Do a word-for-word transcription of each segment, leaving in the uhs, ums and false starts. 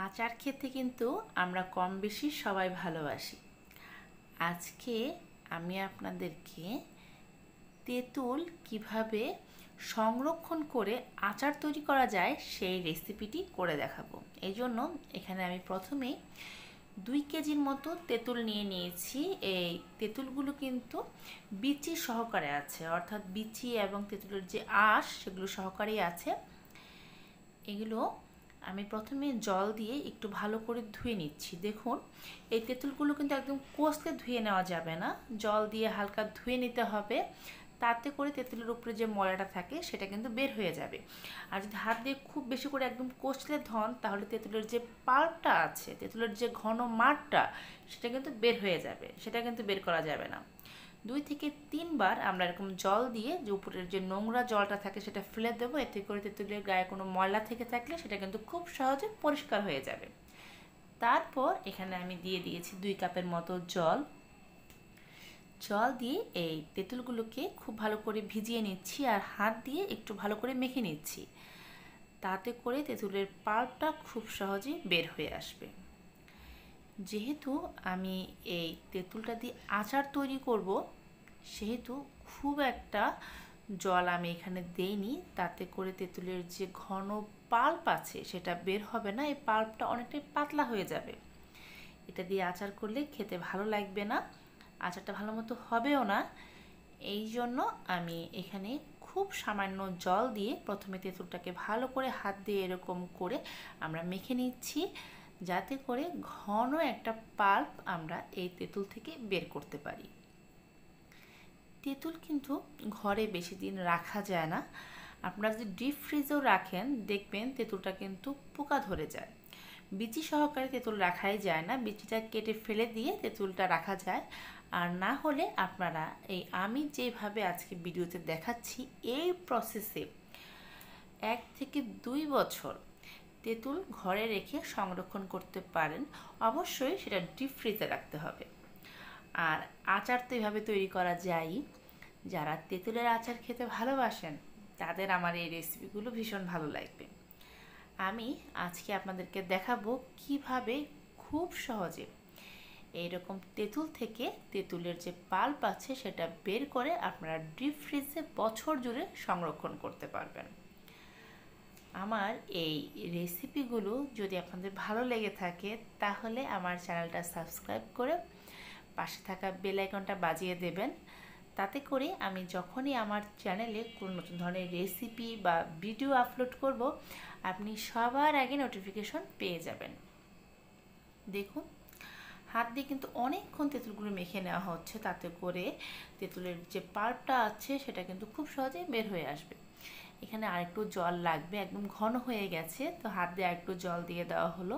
আচার খেতে কিন্তু আমরা কম বেশি সবাই ভালোবাসি। আজকে আমি আপনাদেরকে তেঁতুল কিভাবে সংরক্ষণ করে আচার তৈরি করা যায় সেই রেসিপিটি করে দেখাবো। এই জন্য এখানে আমি প্রথমেই দুই কেজির মতো তেঁতুল নিয়ে নিয়েছি। এই তেঁতুলগুলো কিন্তু বিচি সহকারে আছে, অর্থাৎ বিচি এবং তেঁতুলের যে আঁশ সেগুলো সহকারেই আছে। এগুলো আমি প্রথমে জল দিয়ে একটু ভালো করে ধুয়ে নিচ্ছি। দেখুন, এই তেঁতুলগুলো কিন্তু একদম কষলে ধুয়ে নেওয়া যাবে না, জল দিয়ে হালকা ধুয়ে নিতে হবে। তাতে করে তেঁতুলের উপরে যে ময়লাটা থাকে সেটা কিন্তু বের হয়ে যাবে। আর যদি হাত দিয়ে খুব বেশি করে একদম কষলে ধন, তাহলে তেঁতুলের যে পাল্পটা আছে, তেঁতুলের যে ঘন মাঠটা, সেটা কিন্তু বের হয়ে যাবে, সেটা কিন্তু বের করা যাবে না। দুই থেকে তিনবার আমরা এরকম জল দিয়ে যে উপরের যে নোংরা জলটা থাকে সেটা ফেলে দেবো। এতে করে তেঁতুলের গায়ে কোনো ময়লা থেকে থাকলে সেটা কিন্তু খুব সহজে পরিষ্কার হয়ে যাবে। তারপর এখানে আমি দিয়ে দিয়েছি দুই কাপের মতো জল। জল দিয়ে এই তেঁতুলগুলোকে খুব ভালো করে ভিজিয়ে নিচ্ছি আর হাত দিয়ে একটু ভালো করে মেখে নিচ্ছি। তাতে করে তেঁতুলের পাল্পটা খুব সহজেই বের হয়ে আসবে। যেহেতু আমি এই তেঁতুলটা দিয়ে আচার তৈরি করব, সেহেতু খুব একটা জল আমি এখানে দেইনি। তাতে করে তেঁতুলের যে ঘন পাল্প আছে সেটা বের হবে না, এই পাল্পটা অনেকটাই পাতলা হয়ে যাবে। এটা দিয়ে আচার করলে খেতে ভালো লাগবে না, আচারটা ভালো মতো হবেও না। এই জন্য আমি এখানে খুব সামান্য জল দিয়ে প্রথমে তেঁতুলটাকে ভালো করে হাত দিয়ে এরকম করে আমরা মেখে নিচ্ছি, যাতে করে ঘন একটা পাল্প আমরা এই তেঁতুল থেকে বের করতে পারি। তেঁতুল কিন্তু ঘরে বেশি দিন রাখা যায় না। আপনারা যদি ডিপ ফ্রিজেও রাখেন, দেখবেন তেঁতুলটা কিন্তু পোকা ধরে যায়। বিচি সহকারে তেঁতুল রাখাই যায় না, বিচিটা কেটে ফেলে দিয়ে তেঁতুলটা রাখা যায়। আর না হলে আপনারা এই আমি যেভাবে আজকে ভিডিওতে দেখাচ্ছি এই প্রসেসে এক থেকে দুই বছর তেঁতুল ঘরে রেখে সংরক্ষণ করতে পারেন। অবশ্যই সেটা ডিপ ফ্রিজে রাখতে হবে। আর আচার তো এভাবে তৈরি করা যায়। যারা তেঁতুলের আচার খেতে ভালোবাসেন তাদের আমার এই রেসিপিগুলো ভীষণ ভালো লাগবে। আমি আজকে আপনাদেরকে দেখাবো কিভাবে খুব সহজে এইরকম তেঁতুল থেকে তেঁতুলের যে পাল্প আছে সেটা বের করে আপনারা ডিপ ফ্রিজে বছর জুড়ে সংরক্ষণ করতে পারবেন। আমার এই রেসিপিগুলো যদি আপনাদের ভালো লেগে থাকে, তাহলে আমার চ্যানেলটা সাবস্ক্রাইব করে পাশে থাকা বেল আইকনটা বাজিয়ে দেবেন। তাতে করে আমি যখনই আমার চ্যানেলে কোনো নতুন ধরনের রেসিপি বা ভিডিও আপলোড করব, আপনি সবার আগে নোটিফিকেশন পেয়ে যাবেন। দেখুন, হাত দিয়ে কিন্তু অনেকক্ষণ তেঁতুলগুলো মেখে নেওয়া হচ্ছে, তাতে করে তেঁতুলের যে পাল্পটা আছে সেটা কিন্তু খুব সহজেই বের হয়ে আসবে। এখানে আরেকটু জল লাগবে, একদম ঘন হয়ে গেছে, তো হাত দিয়ে আরেকটু জল দিয়ে দেওয়া হলো।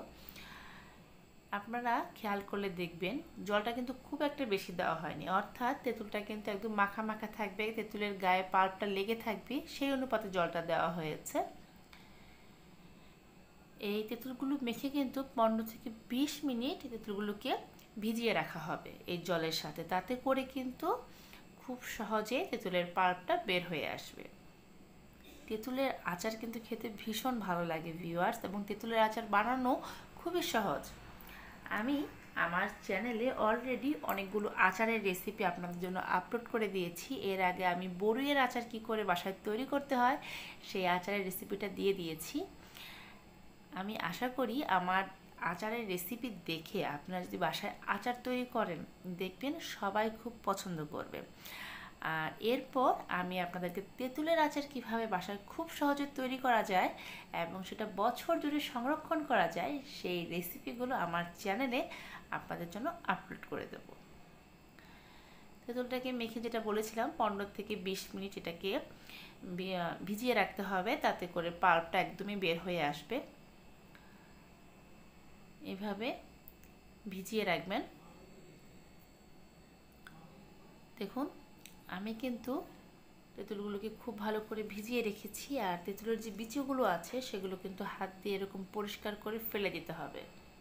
আপনারা খেয়াল করলে দেখবেন জলটা কিন্তু খুব একটা বেশি দেওয়া হয়নি, অর্থাৎ তেঁতুলটা কিন্তু একদম মাখা মাখা থাকবে, তেঁতুলের গায়ে পাল্পটা লেগে থাকবে, সেই অনুপাতে জলটা দেওয়া হয়েছে। এই তেঁতুলগুলো মেখে কিন্তু পনেরো থেকে বিশ মিনিট তেঁতুলগুলোকে ভিজিয়ে রাখা হবে এই জলের সাথে। তাতে করে কিন্তু খুব সহজে তেঁতুলের পাল্পটা বের হয়ে আসবে। তেঁতুলের আচার কিন্তু খেতে ভীষণ ভালো লাগে ভিউয়ার্স, এবং তেঁতুলের আচার বানানো খুবই সহজ। আমি আমার চ্যানেলে অলরেডি অনেকগুলো আচারের রেসিপি আপনাদের জন্য আপলোড করে দিয়েছি। এর আগে আমি বড়ইয়ের আচার কি করে বাসায় তৈরি করতে হয় সেই আচারের রেসিপিটা দিয়ে দিয়েছি। আমি আশা করি আমার আচারের রেসিপি দেখে আপনারা যদি বাসায় আচার তৈরি করেন, দেখবেন সবাই খুব পছন্দ করবে। আর এরপর আমি আপনাদেরকে তেঁতুলের আচার কিভাবে বাসায় খুব সহজে তৈরি করা যায় এবং সেটা বছর জুড়ে সংরক্ষণ করা যায় সেই রেসিপিগুলো আমার চ্যানেলে আপনাদের জন্য আপলোড করে দেব। তেঁতুলটাকে মেখে যেটা বলেছিলাম পনেরো থেকে বিশ মিনিট এটাকে ভিজিয়ে রাখতে হবে, তাতে করে পাল্পটা একদমই বের হয়ে আসবে। এভাবে ভিজিয়ে রাখবেন। দেখুন, আমি কিন্তু তেঁতুলগুলোকে খুব ভালো করে ভিজিয়ে রেখেছি, আর তেঁতুলের যে বিচিগুলো আছে সেগুলো কিন্তু হাত দিয়ে এরকম পরিষ্কার করে ফেলে দিতে হবে।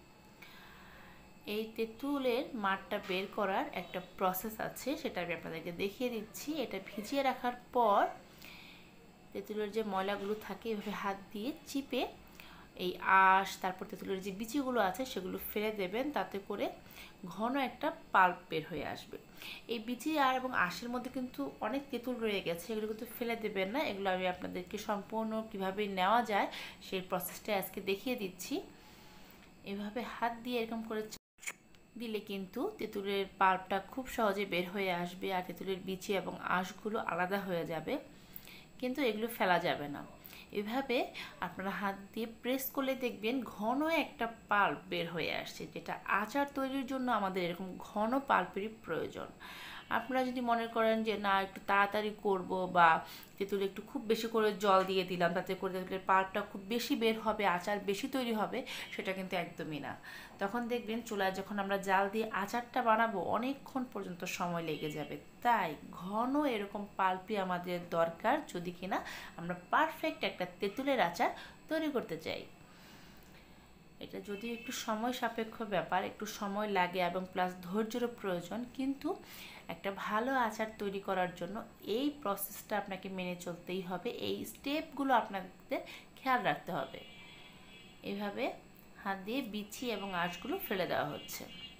এই তেঁতুলের মাঠটা বের করার একটা প্রসেস আছে, সেটা আমি আপনাদেরকে দেখিয়ে দিচ্ছি। এটা ভিজিয়ে রাখার পর তেঁতুলের যে ময়লাগুলো থাকে এভাবে হাত দিয়ে চিপে এই আঁশ তারপর তেঁতুলের যে বিচিগুলো আছে সেগুলো ফেলে দেবেন, তাতে করে ঘন একটা পাল্প বের হয়ে আসবে। এই বিচি আর এবং আঁশের মধ্যে কিন্তু অনেক তেঁতুল রয়ে গেছে, এগুলো কিন্তু ফেলে দেবেন না। এগুলো আমি আপনাদেরকে সম্পূর্ণ কীভাবে নেওয়া যায় সেই প্রসেসটা আজকে দেখিয়ে দিচ্ছি। এভাবে হাত দিয়ে এরকম করে দিলে কিন্তু তেঁতুলের পাল্পটা খুব সহজে বের হয়ে আসবে, আর তেঁতুলের বিচি এবং আঁশগুলো আলাদা হয়ে যাবে, কিন্তু এগুলো ফেলা যাবে না। এভাবে আপনারা হাত দিয়ে প্রেস করলে দেখবেন ঘন একটা পাল্প বের হয়ে আসছে, যেটা আচার তৈরির জন্য আমাদের এরকম ঘন পাল্পেরই প্রয়োজন। আপনারা যদি মনে করেন যে না একটু তাড়াতাড়ি করব, বা তেঁতুলে একটু খুব বেশি করে জল দিয়ে দিলাম তাতে করে তেঁতুলের পাল্পটা খুব বেশি বের হবে, আচার বেশি তৈরি হবে, সেটা কিন্তু একদমই না। তখন দেখবেন চুলায় যখন আমরা জাল দিয়ে আচারটা বানাবো অনেকক্ষণ পর্যন্ত সময় লেগে যাবে। তাই ঘন এরকম পাল্পই আমাদের দরকার, যদি কিনা আমরা পারফেক্ট একটা তেঁতুলের আচার তৈরি করতে চাই। এটা যদিও একটু সময় সাপেক্ষ ব্যাপার, একটু সময় লাগে এবং প্লাস ধৈর্যেরও প্রয়োজন, কিন্তু একটা ভালো আচার তৈরি করার জন্য এই প্রসেসটা আপনাকে মেনে চলতেই হবে, এই স্টেপগুলো আপনাদের খেয়াল রাখতে হবে। এভাবে হাত দিয়ে বিচি এবং আঁশগুলো ফেলে দেওয়া হচ্ছে।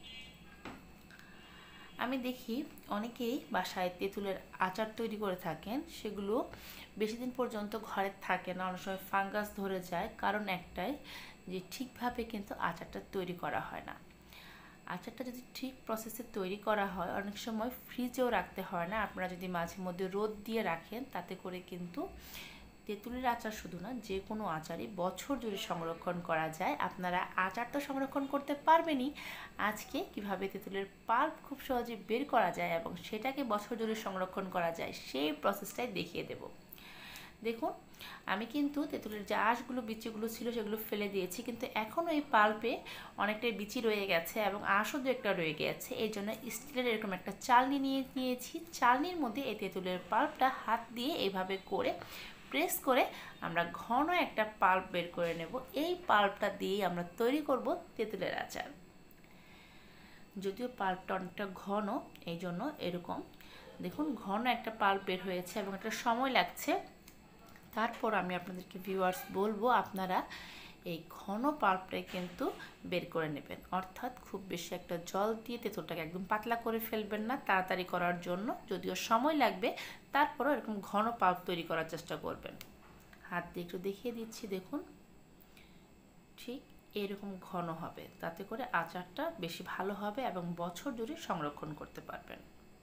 আমি দেখি অনেকেই বাসায় তেঁতুলের আচার তৈরি করে থাকেন, সেগুলো বেশি দিন পর্যন্ত ঘরে থাকে না, অনেক সময় ফাঙ্গাস ধরে যায়। কারণ একটাই, যে ঠিকভাবে কিন্তু আচারটা তৈরি করা হয় না। আচারটা যদি ঠিক প্রসেসে তৈরি করা হয় অনেক সময় ফ্রিজেও রাখতে হয় না। আপনারা যদি মাঝে মধ্যে রোদ দিয়ে রাখেন তাতে করে কিন্তু তেঁতুলের আচার শুধু না, যে কোনো আচারই বছর জুড়ে সংরক্ষণ করা যায়। আপনারা আচার তো সংরক্ষণ করতে পারবেনই, আজকে কিভাবে তেঁতুলের পাল্প খুব সহজে বের করা যায় এবং সেটাকে বছর জুড়ে সংরক্ষণ করা যায় সেই প্রসেসটাই দেখিয়ে দেব। দেখুন, আমি কিন্তু তেঁতুলের যে আঁশগুলো বিচিগুলো ছিল সেগুলো ফেলে দিয়েছি, কিন্তু এখনও এই পাল্পে অনেকটাই বিচি রয়ে গেছে এবং আঁশও দু একটা রয়ে গেছে। এই জন্য স্টিলের এরকম একটা চালনি নিয়ে নিয়েছি। চালনির মধ্যে এই তেঁতুলের পাল্পটা হাত দিয়ে এইভাবে করে প্রেস করে আমরা ঘন একটা পাল্প বের করে নেব। এই পাল্পটা দিয়েই আমরা তৈরি করব তেঁতুলের আচার। যদিও পাল্পটা অনেকটা ঘন, এই জন্য এরকম দেখুন ঘন একটা পাল্প বের হয়েছে এবং একটা সময় লাগছে। তারপর আমি আপনাদেরকে ভিউয়ার্স বলবো, আপনারা এই ঘন পাল্পটাই কিন্তু বের করে নেবেন, অর্থাৎ খুব বেশি একটা জল দিয়ে তেঁতুলটাকে একদম পাতলা করে ফেলবেন না তাড়াতাড়ি করার জন্য, যদিও সময় লাগবে, তারপরও এরকম ঘন পাল্প তৈরি করার চেষ্টা করবেন। হাত দিয়ে একটু দেখিয়ে দিচ্ছি, দেখুন ঠিক এরকম ঘন হবে, তাতে করে আচারটা বেশি ভালো হবে এবং বছর জুড়ে সংরক্ষণ করতে পারবেন।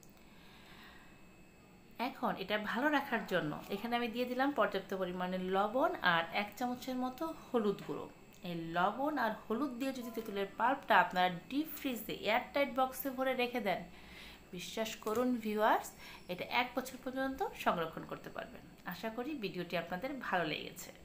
এখন এটা ভালো রাখার জন্য এখানে আমি দিয়ে দিলাম পর্যাপ্ত পরিমাণে লবণ আর এক চামচের মতো হলুদ গুঁড়ো। এই লবণ আর হলুদ দিয়ে যদি তেঁতুলের পাল্পটা আপনারা ডিপ ফ্রিজে এয়ারটাইট বক্সে ভরে রেখে দেন, বিশ্বাস করুন ভিউয়ার্স, এটা এক বছর পর্যন্ত সংরক্ষণ করতে পারবেন। আশা করি ভিডিওটি আপনাদের ভালো লেগেছে।